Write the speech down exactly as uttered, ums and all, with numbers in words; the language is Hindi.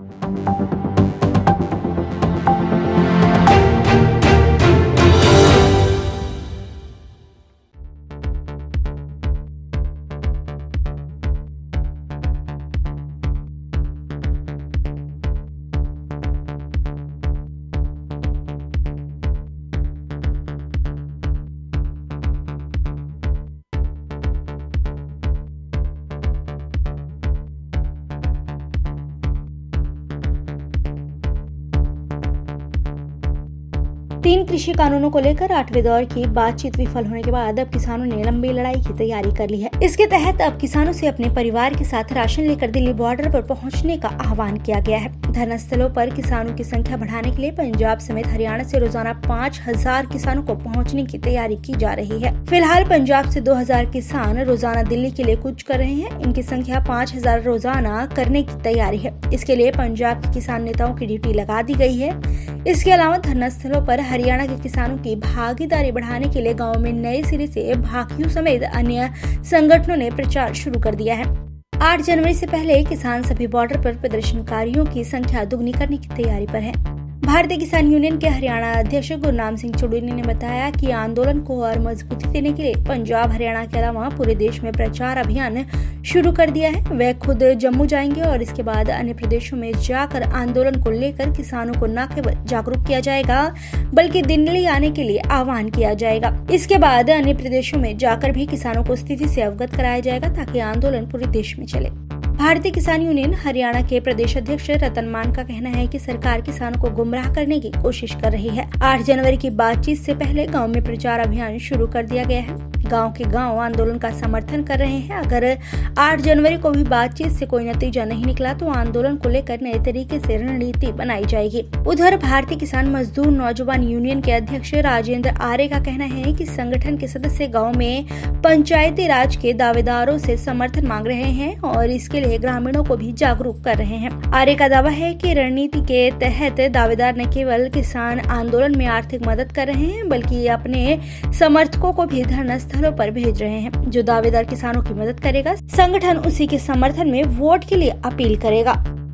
तीन कृषि कानूनों को लेकर आठवें दौर की बातचीत विफल होने के बाद अब किसानों ने लंबी लड़ाई की तैयारी कर ली है। इसके तहत अब किसानों से अपने परिवार के साथ राशन लेकर दिल्ली बॉर्डर पर पहुंचने का आह्वान किया गया है। धरना स्थलों पर किसानों की संख्या बढ़ाने के लिए पंजाब समेत हरियाणा से रोजाना पाँच हजार किसानों को पहुँचने की तैयारी की जा रही है। फिलहाल पंजाब से दो हजार किसान रोजाना दिल्ली के लिए कूच कर रहे हैं। इनकी संख्या पाँच हजार रोजाना करने की तैयारी है। इसके लिए पंजाब के किसान नेताओं की ड्यूटी लगा दी गई है। इसके अलावा धरना स्थलों पर हरियाणा के किसानों की भागीदारी बढ़ाने के लिए गांव में नए सिरे से भाकियों समेत अन्य संगठनों ने प्रचार शुरू कर दिया है। आठ जनवरी से पहले किसान सभी बॉर्डर पर प्रदर्शनकारियों की संख्या दुगनी करने की तैयारी पर है। भारतीय किसान यूनियन के हरियाणा अध्यक्ष गुरनाम सिंह चौधरी ने बताया कि आंदोलन को और मजबूती देने के लिए पंजाब हरियाणा के अलावा पूरे देश में प्रचार अभियान शुरू कर दिया है। वे खुद जम्मू जाएंगे और इसके बाद अन्य प्रदेशों में जाकर आंदोलन को लेकर किसानों को न केवल जागरूक किया जाएगा बल्कि दिल्ली आने के लिए आह्वान किया जाएगा। इसके बाद अन्य प्रदेशों में जाकर भी किसानों को स्थिति से अवगत कराया जाएगा ताकि आंदोलन पूरे देश में चले। भारतीय किसान यूनियन हरियाणा के प्रदेश अध्यक्ष रतन मान का कहना है कि सरकार किसानों को गुमराह करने की कोशिश कर रही है। आठ जनवरी की बातचीत से पहले गांव में प्रचार अभियान शुरू कर दिया गया है। गांव के गांव आंदोलन का समर्थन कर रहे हैं। अगर आठ जनवरी को भी बातचीत से कोई नतीजा नहीं निकला तो आंदोलन को लेकर नए तरीके से रणनीति बनाई जाएगी। उधर भारतीय किसान मजदूर नौजवान यूनियन के अध्यक्ष राजेंद्र आर्य का कहना है कि संगठन के सदस्य गाँव में पंचायती राज के दावेदारों से समर्थन मांग रहे हैं और इसके लिए ग्रामीणों को भी जागरूक कर रहे हैं। आर्य का दावा है कि रणनीति के तहत दावेदार न केवल किसान आंदोलन में आर्थिक मदद कर रहे हैं बल्कि अपने समर्थकों को भी धरना स्थलों पर भेज रहे हैं। जो दावेदार किसानों की मदद करेगा, संगठन उसी के समर्थन में वोट के लिए अपील करेगा।